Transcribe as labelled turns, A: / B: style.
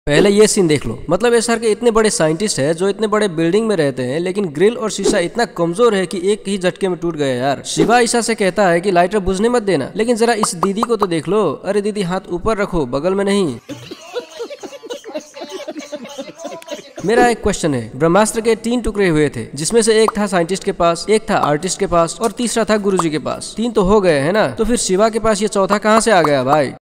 A: पहले ये सीन देख लो, मतलब ये सर के इतने बड़े साइंटिस्ट है जो इतने बड़े बिल्डिंग में रहते हैं, लेकिन ग्रिल और शीशा इतना कमजोर है कि एक ही झटके में टूट गया यार। शिवा ईशा से कहता है कि लाइटर बुझने मत देना, लेकिन जरा इस दीदी को तो देख लो। अरे दीदी हाथ ऊपर रखो, बगल में नहीं। मेरा एक क्वेश्चन है, ब्रह्मास्त्र के 3 टुकड़े हुए थे, जिसमें से एक था साइंटिस्ट के पास, एक था आर्टिस्ट के पास और तीसरा था गुरुजी के पास। 3 तो हो गए है ना, तो फिर शिवा के पास ये चौथा कहाँ से आ गया भाई?